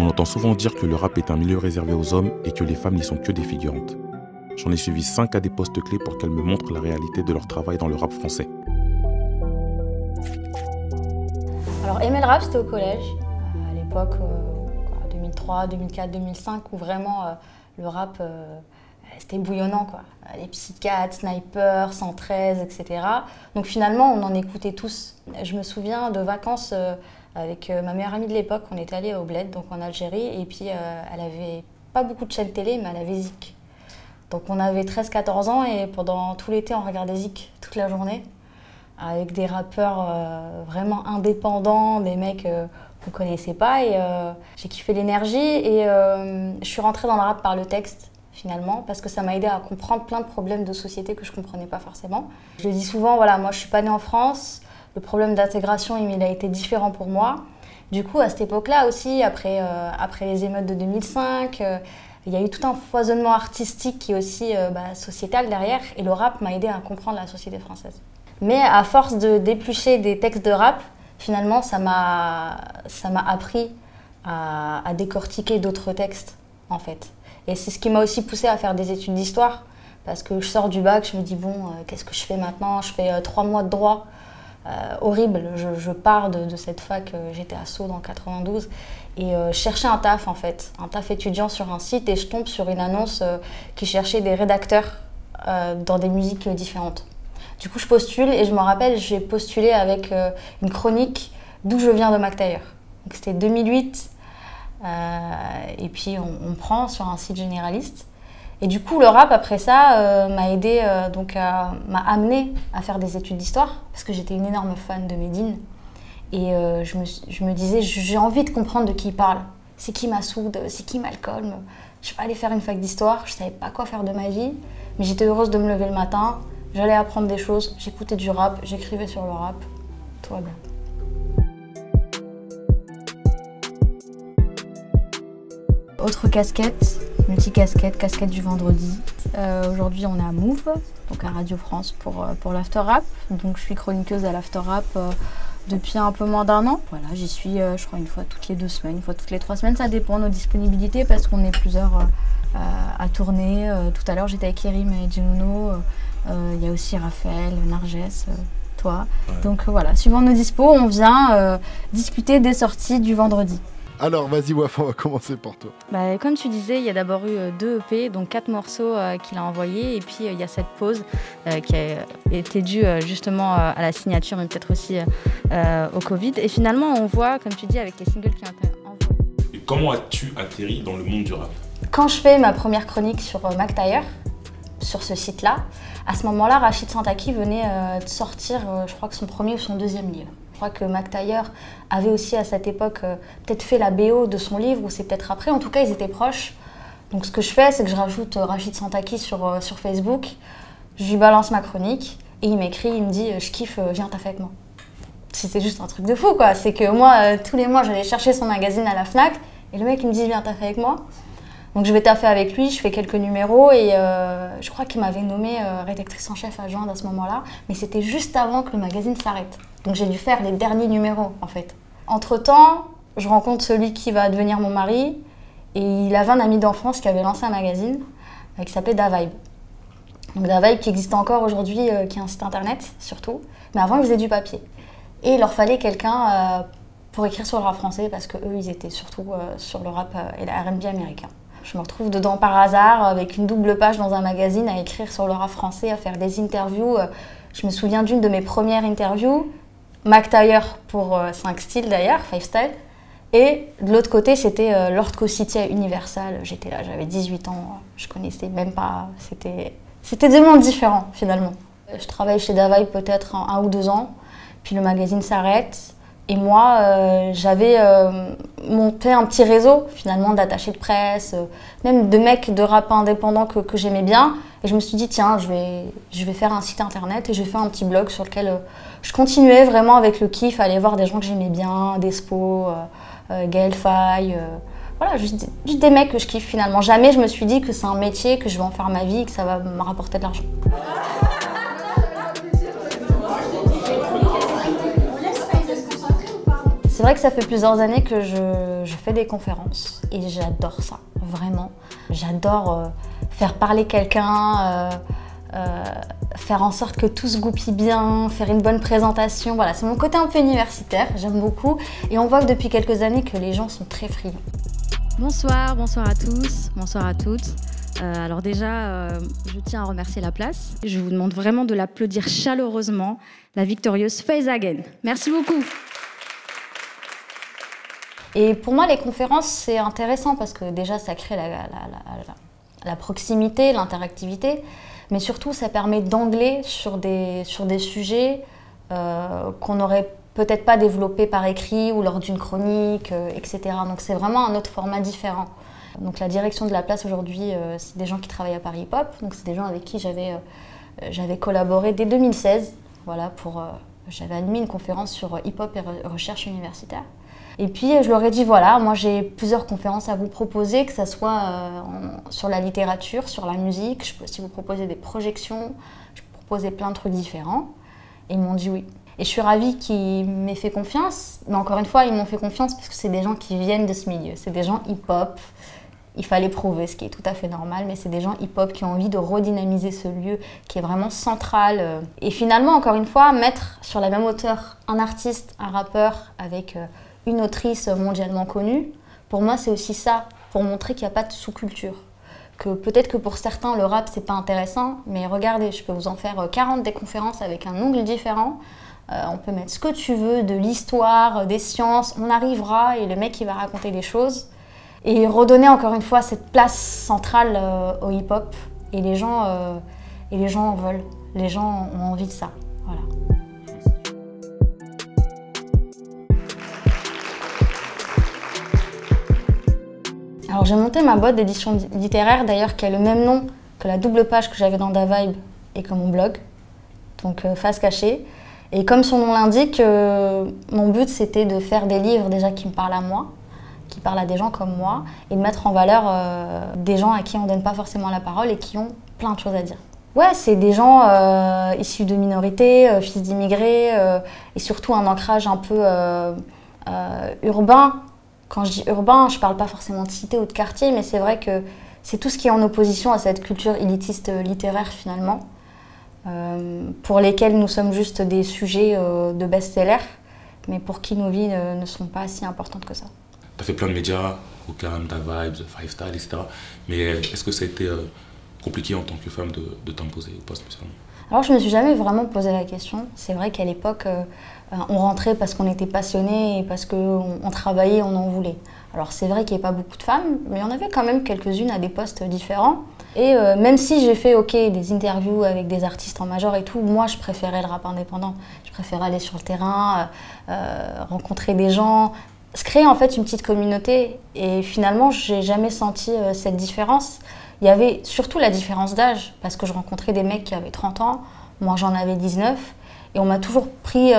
On entend souvent dire que le rap est un milieu réservé aux hommes et que les femmes n'y sont que des figurantes. J'en ai suivi 5 à des postes clés pour qu'elles me montrent la réalité de leur travail dans le rap français. Alors aimer le rap, c'était au collège, à l'époque 2003, 2004, 2005, où vraiment le rap c'était bouillonnant, quoi. Les Psychiatres, Sniper, 113, etc. Donc finalement, on en écoutait tous. Je me souviens de vacances avec ma meilleure amie de l'époque. On était allés au Bled, donc en Algérie, et puis elle avait pas beaucoup de chaînes télé, mais elle avait Zik. Donc on avait 13-14 ans et pendant tout l'été, on regardait Zik toute la journée, avec des rappeurs vraiment indépendants, des mecs qu'on connaissait pas. Et j'ai kiffé l'énergie et je suis rentrée dans le rap par le texte, finalement, parce que ça m'a aidé à comprendre plein de problèmes de société que je comprenais pas forcément. Je le dis souvent, voilà, moi je suis pas née en France, le problème d'intégration il a été différent pour moi. Du coup, à cette époque-là aussi, après les émeutes de 2005, il y a eu tout un foisonnement artistique qui est aussi sociétal derrière, et le rap m'a aidé à comprendre la société française. Mais à force de d'éplucher des textes de rap, finalement, ça m'a appris à décortiquer d'autres textes, en fait. Et c'est ce qui m'a aussi poussée à faire des études d'histoire, parce que je sors du bac, je me dis, bon, qu'est-ce que je fais maintenant? Je fais 3 mois de droit, horrible. Je pars de cette fac, j'étais à Sceaux dans 92, et je cherchais un taf, en fait, un taf étudiant sur un site, et je tombe sur une annonce qui cherchait des rédacteurs dans des musiques différentes. Du coup, je postule, et je me rappelle, j'ai postulé avec une chronique d'où je viens de Mac Taylor. Donc c'était 2008. Et puis on prend sur un site généraliste. Et du coup, le rap, après ça, m'a aidé, m'a amené à faire des études d'histoire, parce que j'étais une énorme fan de Médine. Et je me disais, j'ai envie de comprendre de qui il parle. C'est qui Massoud, c'est qui Malcolm. Je vais pas aller faire une fac d'histoire, je savais pas quoi faire de ma vie, mais j'étais heureuse de me lever le matin, j'allais apprendre des choses, j'écoutais du rap, j'écrivais sur le rap, tout va bien. Autre casquette, multicasquette, casquette du vendredi. Aujourd'hui, on est à Move, donc à Radio France pour l'After Rap. Donc, je suis chroniqueuse à l'After Rap depuis un peu moins d'1 an. Voilà, j'y suis, je crois, une fois toutes les 2 semaines, une fois toutes les 3 semaines. Ça dépend de nos disponibilités parce qu'on est plusieurs à tourner. Tout à l'heure, j'étais avec Kérim et Djinouno. Il y a aussi Raphaël, Narges, toi. Ouais. Donc voilà, suivant nos dispos, on vient discuter des sorties du vendredi. Alors, vas-y, Waf, on va commencer par toi. Comme tu disais, il y a d'abord eu 2 EP, donc 4 morceaux qu'il a envoyés. Et puis, il y a cette pause qui a été due justement à la signature, mais peut-être aussi au Covid. Et finalement, on voit, comme tu dis, avec les singles qui ont été envoyés. Et comment as-tu atterri dans le monde du rap? Quand je fais ma première chronique sur Mac Taylor, sur ce site-là, à ce moment-là, Rachid Santaki venait de sortir, je crois que son premier ou son 2e livre. Je crois que Mac Taylor avait aussi à cette époque peut-être fait la BO de son livre, ou c'est peut-être après. En tout cas, ils étaient proches. Donc ce que je fais, c'est que je rajoute Rachid Santaki sur Facebook. Je lui balance ma chronique et il m'écrit, il me dit « Je kiffe, viens taffer avec moi ». C'était juste un truc de fou, quoi. C'est que moi, tous les mois, j'allais chercher son magazine à la Fnac et le mec, il me dit « Viens taffer avec moi ». Donc je vais taffer avec lui, je fais quelques numéros et je crois qu'il m'avait nommée rédactrice en chef adjointe à ce moment-là. Mais c'était juste avant que le magazine s'arrête. Donc j'ai dû faire les derniers numéros, en fait. Entre-temps, je rencontre celui qui va devenir mon mari et il avait un ami d'enfance qui avait lancé un magazine qui s'appelait Da Vibe. Donc Da Vibe qui existe encore aujourd'hui, qui est un site internet surtout, mais avant ils faisaient du papier. Et il leur fallait quelqu'un pour écrire sur le rap français parce qu'eux ils étaient surtout sur le rap et la R&B américain. Je me retrouve dedans par hasard avec une double page dans un magazine à écrire sur le rap français, à faire des interviews. Je me souviens d'une de mes premières interviews, Mac Taylor pour 5 styles d'ailleurs, 5 Style. Et de l'autre côté, c'était Lord Co-City à Universal. J'étais là, j'avais 18 ans, je connaissais même pas. C'était 2 mondes différents finalement. Je travaille chez Da Vibe peut-être 1 ou 2 ans, puis le magazine s'arrête. Et moi, j'avais monté un petit réseau finalement d'attachés de presse, même de mecs de rap indépendants que j'aimais bien. Et je me suis dit, tiens, je vais faire un site internet et j'ai fait un petit blog sur lequel je continuais vraiment avec le kiff, à aller voir des gens que j'aimais bien, Despo, Gaël Faye, voilà, juste des mecs que je kiffe finalement. Jamais je me suis dit que c'est un métier, que je vais en faire ma vie, que ça va me rapporter de l'argent. C'est vrai que ça fait plusieurs années que je fais des conférences et j'adore ça, vraiment. J'adore faire parler quelqu'un, faire en sorte que tout se goupille bien, faire une bonne présentation. Voilà, c'est mon côté un peu universitaire, j'aime beaucoup. Et on voit que depuis quelques années que les gens sont très friands. Bonsoir, bonsoir à tous, bonsoir à toutes. Alors déjà, je tiens à remercier La Place. Je vous demande vraiment de l'applaudir chaleureusement, la victorieuse Faiza Again. Merci beaucoup. Et pour moi, les conférences, c'est intéressant parce que déjà, ça crée la proximité, l'interactivité, mais surtout, ça permet d'angler sur des sujets qu'on n'aurait peut-être pas développés par écrit ou lors d'une chronique, etc. Donc c'est vraiment un autre format différent. Donc la direction de La Place aujourd'hui, c'est des gens qui travaillent à Paris Hip Hop, donc c'est des gens avec qui j'avais collaboré dès 2016. Voilà, j'avais animé une conférence sur hip hop et recherche universitaire. Et puis je leur ai dit voilà, moi j'ai plusieurs conférences à vous proposer, que ce soit sur la littérature, sur la musique, je peux aussi vous proposer des projections, je peux proposer plein de trucs différents. Et ils m'ont dit oui. Et je suis ravie qu'ils m'aient fait confiance, mais encore une fois, ils m'ont fait confiance parce que c'est des gens qui viennent de ce milieu, c'est des gens hip-hop. Il fallait prouver, ce qui est tout à fait normal, mais c'est des gens hip-hop qui ont envie de redynamiser ce lieu qui est vraiment central. Et finalement, encore une fois, mettre sur la même hauteur un artiste, un rappeur avec une autrice mondialement connue, pour moi, c'est aussi ça, pour montrer qu'il n'y a pas de sous-culture. Que peut-être que pour certains, le rap, c'est pas intéressant, mais regardez, je peux vous en faire 40 des conférences avec un angle différent. On peut mettre ce que tu veux, de l'histoire, des sciences, on arrivera et le mec, il va raconter des choses. Et redonner encore une fois cette place centrale au hip-hop. Et les gens en veulent, les gens ont envie de ça. Voilà. Alors j'ai monté ma boîte d'édition littéraire d'ailleurs qui a le même nom que la double page que j'avais dans DaVibe et que mon blog, donc Face Cachée. Et comme son nom l'indique, mon but c'était de faire des livres déjà qui me parlent à moi, qui parlent à des gens comme moi, et de mettre en valeur des gens à qui on ne donne pas forcément la parole et qui ont plein de choses à dire. Ouais, c'est des gens issus de minorités, fils d'immigrés, et surtout un ancrage un peu urbain. Quand je dis urbain, je ne parle pas forcément de cité ou de quartier, mais c'est vrai que c'est tout ce qui est en opposition à cette culture élitiste littéraire finalement, pour lesquels nous sommes juste des sujets de best-seller, mais pour qui nos vies ne sont pas si importantes que ça. Tu as fait plein de médias, Ocam, DaVibe, Five Style, etc. Mais est-ce que ça a été compliqué en tant que femme de t'imposer ou pas spécialement? Alors je me suis jamais vraiment posé la question. C'est vrai qu'à l'époque, on rentrait parce qu'on était passionné et parce qu'on travaillait, on en voulait. Alors c'est vrai qu'il n'y avait pas beaucoup de femmes, mais il y en avait quand même quelques-unes à des postes différents. Et même si j'ai fait des interviews avec des artistes en major et tout, moi je préférais le rap indépendant. Je préférais aller sur le terrain, rencontrer des gens, se créer en fait une petite communauté. Et finalement, j'ai jamais senti cette différence. Il y avait surtout la différence d'âge, parce que je rencontrais des mecs qui avaient 30 ans, moi j'en avais 19, et on m'a toujours pris,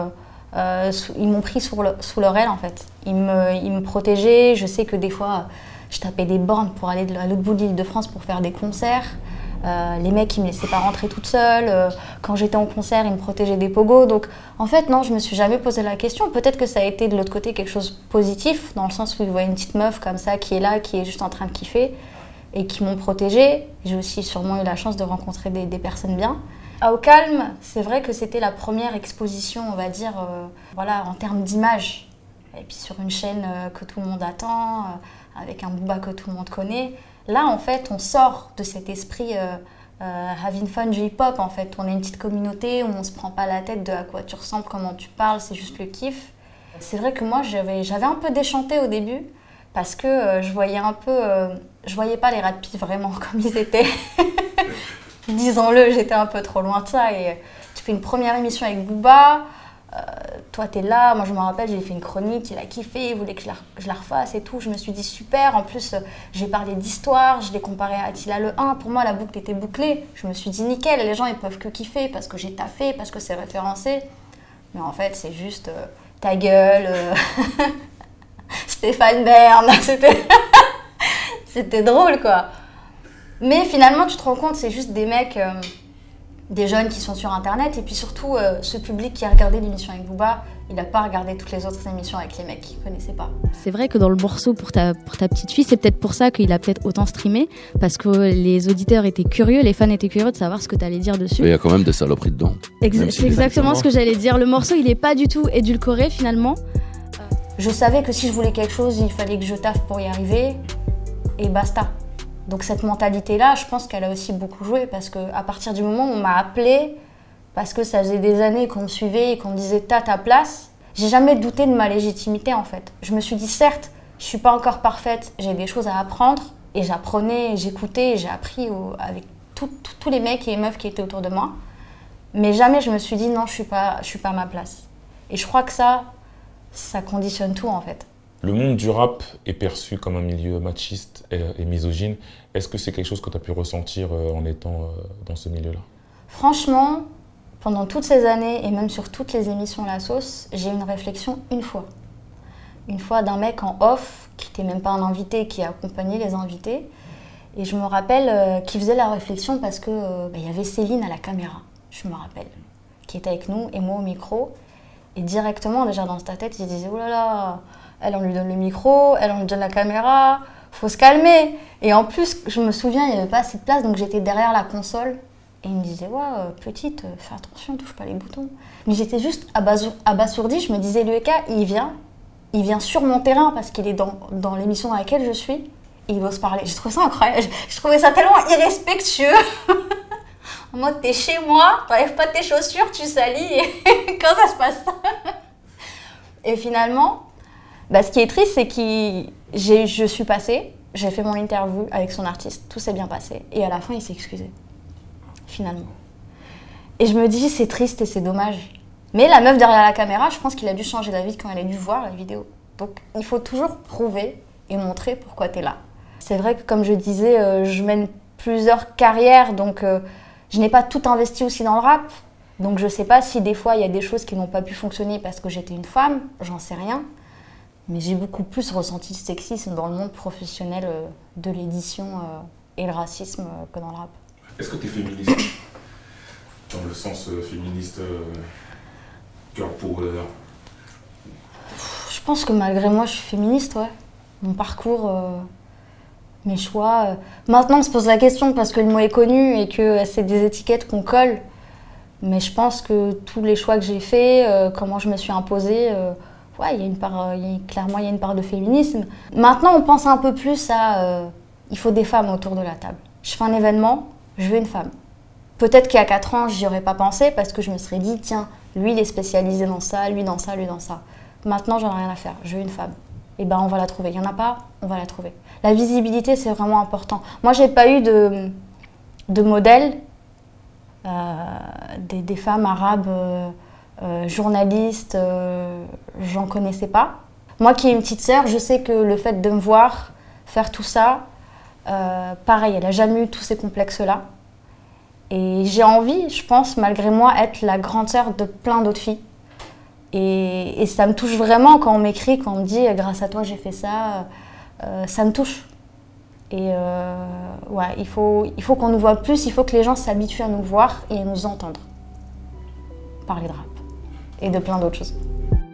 ils m'ont pris sous leur aile en fait. Ils me protégeaient, je sais que des fois, je tapais des bornes pour aller à l'autre bout de l'Île-de-France pour faire des concerts. Les mecs, ils me laissaient pas rentrer toute seule. Quand j'étais en concert, ils me protégeaient des pogos. Donc en fait, non, je me suis jamais posé la question. Peut-être que ça a été de l'autre côté quelque chose de positif, dans le sens où ils voient une petite meuf comme ça qui est là, qui est juste en train de kiffer, et qui m'ont protégée. J'ai aussi sûrement eu la chance de rencontrer des personnes bien. À Au Calme, c'est vrai que c'était la première exposition, on va dire, voilà, en termes d'image. Et puis sur une chaîne que tout le monde attend, avec un Booba que tout le monde connaît. Là, en fait, on sort de cet esprit having fun du hip-hop, en fait. On est une petite communauté où on ne se prend pas la tête de à quoi tu ressembles, comment tu parles, c'est juste le kiff. C'est vrai que moi, j'avais un peu déchanté au début, parce que je voyais pas les rapides vraiment comme ils étaient. Disons-le, j'étais un peu trop loin de ça. Et tu fais une première émission avec Booba, toi t'es là, moi je me rappelle, j'ai fait une chronique, il a kiffé, il voulait que je la refasse et tout. Je me suis dit super, en plus j'ai parlé d'histoire, je l'ai comparé à Attila le 1, pour moi la boucle était bouclée. Je me suis dit nickel, les gens ils peuvent que kiffer parce que j'ai taffé, parce que c'est référencé. Mais en fait c'est juste ta gueule, Stéphane Bern, c'était drôle quoi. Mais finalement tu te rends compte, c'est juste des mecs, des jeunes qui sont sur internet, et puis surtout ce public qui a regardé l'émission avec Booba, Il n'a pas regardé toutes les autres émissions avec les mecs qu'il ne connaissait pas. C'est vrai que dans le morceau pour ta petite fille, c'est peut-être pour ça qu'il a peut-être autant streamé, parce que les auditeurs étaient curieux, les fans étaient curieux de savoir ce que tu allais dire dessus. Il y a quand même des saloperies dedans. C'est exactement ce que j'allais dire. Le morceau, il n'est pas du tout édulcoré finalement. Je savais que si je voulais quelque chose, il fallait que je taffe pour y arriver, et basta. Donc cette mentalité-là, je pense qu'elle a aussi beaucoup joué, parce qu'à partir du moment où on m'a appelée, parce que ça faisait des années qu'on me suivait et qu'on me disait « t'as ta place », j'ai jamais douté de ma légitimité en fait. Je me suis dit certes, je suis pas encore parfaite, j'ai des choses à apprendre, et j'apprenais, j'écoutais, j'ai appris avec tous les mecs et les meufs qui étaient autour de moi, mais jamais je me suis dit non, je suis pas à ma place. Et je crois que ça conditionne tout en fait. Le monde du rap est perçu comme un milieu machiste et misogyne. Est-ce que c'est quelque chose que tu as pu ressentir en étant dans ce milieu-là? Franchement, pendant toutes ces années, et même sur toutes les émissions La Sauce, j'ai eu une réflexion une fois. Une fois d'un mec en off, qui n'était même pas un invité, qui accompagnait les invités. Et je me rappelle qu'il faisait la réflexion parce que y avait Céline à la caméra, je me rappelle, qui était avec nous, et moi au micro. Et directement, déjà dans sa tête, il disait « Oh là là, elle, on lui donne le micro, elle, on lui donne la caméra, faut se calmer !» Et en plus, je me souviens, il n'y avait pas assez de place, donc j'étais derrière la console. Et il me disait « Ouais, petite, fais attention, touche pas les boutons. » Mais j'étais juste abasourdie, je me disais « Le EK, il vient sur mon terrain parce qu'il est dans l'émission dans laquelle je suis, et il ose parler. » J'ai trouvé ça incroyable, je trouvais ça tellement irrespectueux. En mode, t'es chez moi, t'enlèves pas tes chaussures, tu salis, et quand ça se passe. Et finalement, ce qui est triste, c'est que je suis passée, j'ai fait mon interview avec son artiste, tout s'est bien passé. Et à la fin, il s'est excusé, finalement. Et je me dis, c'est triste et c'est dommage. Mais la meuf derrière la caméra, je pense qu'il a dû changer d'avis quand elle a dû voir la vidéo. Donc, il faut toujours prouver et montrer pourquoi t'es là. C'est vrai que, comme je disais, je mène plusieurs carrières, donc je n'ai pas tout investi aussi dans le rap. Donc, je sais pas si des fois, il y a des choses qui n'ont pas pu fonctionner parce que j'étais une femme, j'en sais rien. Mais j'ai beaucoup plus ressenti le sexisme dans le monde professionnel de l'édition et le racisme que dans le rap. Est-ce que tu es féministe? Dans le sens féministe, girl power? Je pense que malgré moi, je suis féministe, ouais. Mon parcours, mes choix. Maintenant, on se pose la question parce que le mot est connu et que c'est des étiquettes qu'on colle. Mais je pense que tous les choix que j'ai faits, comment je me suis imposée, ouais, clairement, il y a une part de féminisme. Maintenant, on pense un peu plus à il faut des femmes autour de la table. Je fais un événement, je veux une femme. Peut-être qu'il y a 4 ans, j'y aurais pas pensé parce que je me serais dit, tiens, lui, il est spécialisé dans ça, lui dans ça, lui dans ça. Maintenant, j'en ai rien à faire, je veux une femme. Et ben, on va la trouver. Il n'y en a pas, on va la trouver. La visibilité, c'est vraiment important. Moi, j'ai pas eu de modèle, des femmes arabes journalistes, j'en connaissais pas. Moi qui ai une petite sœur, je sais que le fait de me voir faire tout ça, pareil, elle n'a jamais eu tous ces complexes-là. Et j'ai envie, je pense, malgré moi, être la grande sœur de plein d'autres filles. Et ça me touche vraiment quand on m'écrit, quand on me dit « grâce à toi, j'ai fait ça », ça me touche. Et ouais, il faut qu'on nous voit plus, il faut que les gens s'habituent à nous voir et à nous entendre parler de rap et de plein d'autres choses.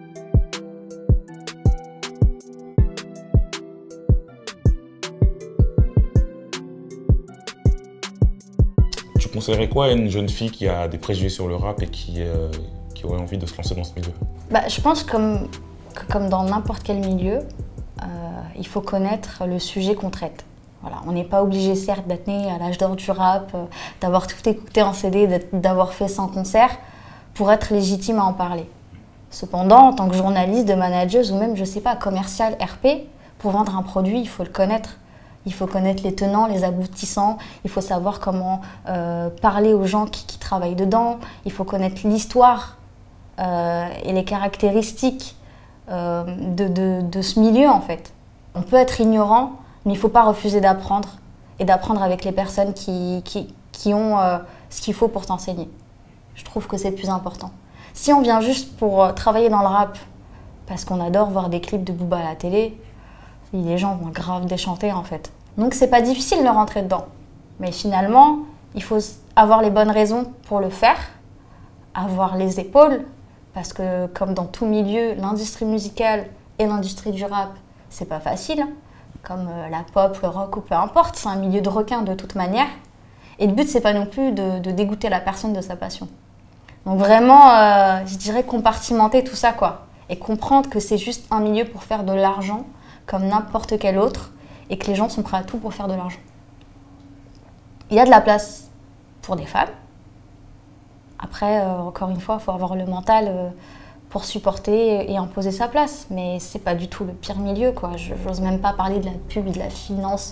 Tu conseillerais quoi à une jeune fille qui a des préjugés sur le rap et qui aurait envie de se lancer dans ce milieu? Je pense que comme dans n'importe quel milieu, il faut connaître le sujet qu'on traite. Voilà, on n'est pas obligé, certes, d'être né à l'âge d'or du rap, d'avoir tout écouté en CD, d'avoir fait 100 concerts pour être légitime à en parler. Cependant, en tant que journaliste, de manageuse ou même, je sais pas, commercial, RP, pour vendre un produit, il faut le connaître. Il faut connaître les tenants, les aboutissants, il faut savoir comment parler aux gens qui travaillent dedans, il faut connaître l'histoire et les caractéristiques de ce milieu, en fait. On peut être ignorant, mais il ne faut pas refuser d'apprendre et d'apprendre avec les personnes qui ont ce qu'il faut pour t'enseigner. Je trouve que c'est le plus important. Si on vient juste pour travailler dans le rap, parce qu'on adore voir des clips de Booba à la télé, les gens vont grave déchanter en fait. Donc c'est pas difficile de rentrer dedans. Mais finalement, il faut avoir les bonnes raisons pour le faire, avoir les épaules parce que comme dans tout milieu, l'industrie musicale et l'industrie du rap, c'est pas facile, hein. Comme la pop, le rock ou peu importe, c'est un milieu de requins de toute manière. Et le but, c'est pas non plus de dégoûter la personne de sa passion. Donc vraiment, je dirais compartimenter tout ça, quoi. Et comprendre que c'est juste un milieu pour faire de l'argent, comme n'importe quel autre, et que les gens sont prêts à tout pour faire de l'argent. Il y a de la place pour des femmes. Après, encore une fois, il faut avoir le mental pour supporter et imposer sa place. Mais c'est pas du tout le pire milieu, quoi. J'ose même pas parler de la pub et de la finance,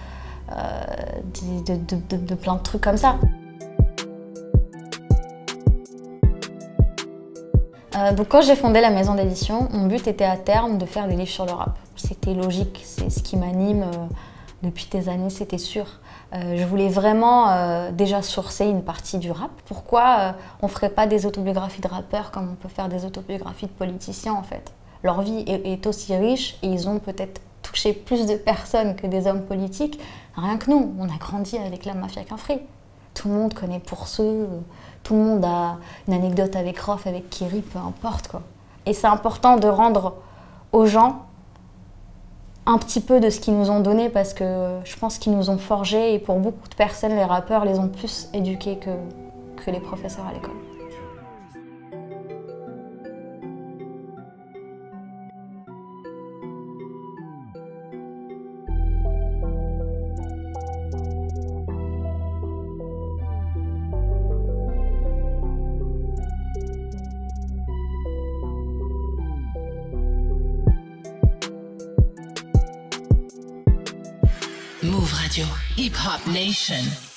de plein de trucs comme ça. Donc quand j'ai fondé la maison d'édition, mon but était à terme de faire des livres sur le rap. C'était logique, c'est ce qui m'anime depuis des années, c'était sûr. Je voulais vraiment déjà sourcer une partie du rap. Pourquoi on ne ferait pas des autobiographies de rappeurs comme on peut faire des autobiographies de politiciens en fait? Leur vie est aussi riche et ils ont peut-être touché plus de personnes que des hommes politiques. Rien que nous, on a grandi avec la mafia Quinfree. Tout le monde connaît Pour Ceux, tout le monde a une anecdote avec Rof, avec Kiri, peu importe quoi. Et c'est important de rendre aux gens un petit peu de ce qu'ils nous ont donné parce que je pense qu'ils nous ont forgés et pour beaucoup de personnes, les rappeurs les ont plus éduqués que les professeurs à l'école. Move Radio, Hip Hop Nation.